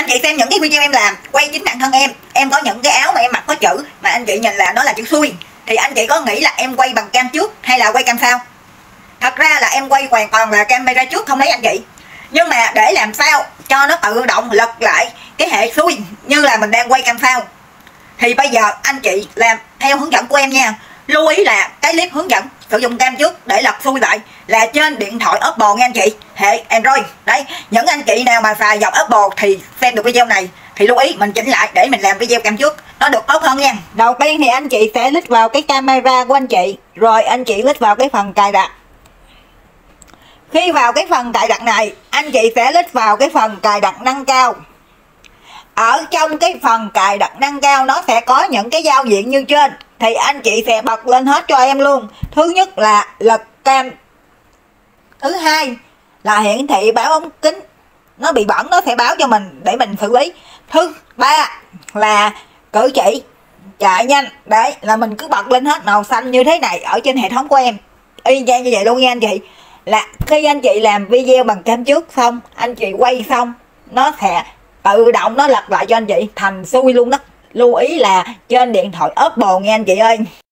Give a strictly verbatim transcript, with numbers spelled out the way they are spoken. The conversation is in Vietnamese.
chị xem những cái video em làm quay chính bản thân em, em có những cái áo mà em mặc có chữ mà anh chị nhìn là nó là chữ xui, thì anh chị có nghĩ là em quay bằng cam trước hay là quay cam sau? Thật ra là em quay hoàn toàn là camera trước không lấy anh chị, nhưng mà để làm sao cho nó tự động lật lại cái hệ xui như là mình đang quay cam sau, thì bây giờ anh chị làm theo hướng dẫn của em nha. Lưu ý là cái clip hướng dẫn sử dụng cam trước để lật xui lại là trên điện thoại Oppo nha anh chị, hệ Android. Đấy, những anh chị nào mà xài dòng Oppo thì xem được video này thì lưu ý mình chỉnh lại để mình làm video cam trước nó được tốt hơn nha. Đầu tiên thì anh chị sẽ lít vào cái camera của anh chị, rồi anh chị lít vào cái phần cài đặt. Khi vào cái phần cài đặt này, anh chị sẽ lít vào cái phần cài đặt nâng cao. Ở trong cái phần cài đặt nâng cao nó sẽ có những cái giao diện như trên, thì anh chị sẽ bật lên hết cho em luôn. Thứ nhất là lật cam, thứ hai là hiển thị báo ống kính nó bị bẩn, nó sẽ báo cho mình để mình xử lý. Thứ ba là cử chỉ chạy nhanh, đấy là mình cứ bật lên hết màu xanh như thế này ở trên hệ thống của em, y chang như vậy luôn nha anh chị. Là khi anh chị làm video bằng cam trước xong, anh chị quay xong nó sẽ tự động nó lật lại cho anh chị thành xui luôn đó. Lưu ý là trên điện thoại Oppo nghe anh chị ơi.